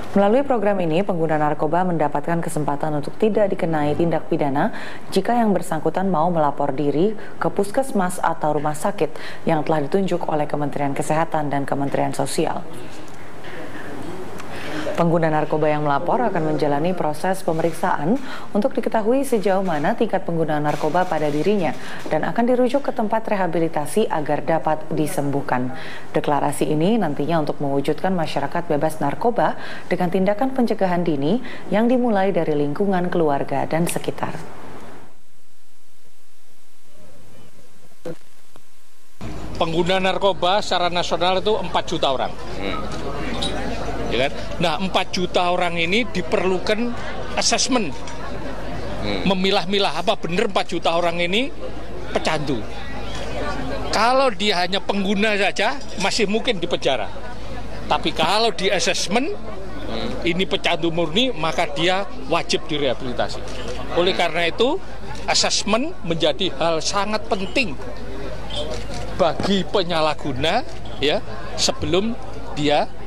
Melalui program ini, pengguna narkoba mendapatkan kesempatan untuk tidak dikenai tindak pidana jika yang bersangkutan mau melapor diri ke puskesmas atau rumah sakit yang telah ditunjuk oleh Kementerian Kesehatan dan Kementerian Sosial. Pengguna narkoba yang melapor akan menjalani proses pemeriksaan untuk diketahui sejauh mana tingkat penggunaan narkoba pada dirinya dan akan dirujuk ke tempat rehabilitasi agar dapat disembuhkan. Deklarasi ini nantinya untuk mewujudkan masyarakat bebas narkoba dengan tindakan pencegahan dini yang dimulai dari lingkungan keluarga dan sekitar. Pengguna narkoba secara nasional itu 4 juta orang. Ya kan? Nah, 4 juta orang ini diperlukan asesmen, memilah-milah apa benar 4 juta orang ini pecandu. Kalau dia hanya pengguna saja, masih mungkin dipenjara. Tapi kalau di asesmen, ini pecandu murni, maka dia wajib direhabilitasi. Oleh karena itu, asesmen menjadi hal sangat penting bagi penyalahguna ya sebelum dia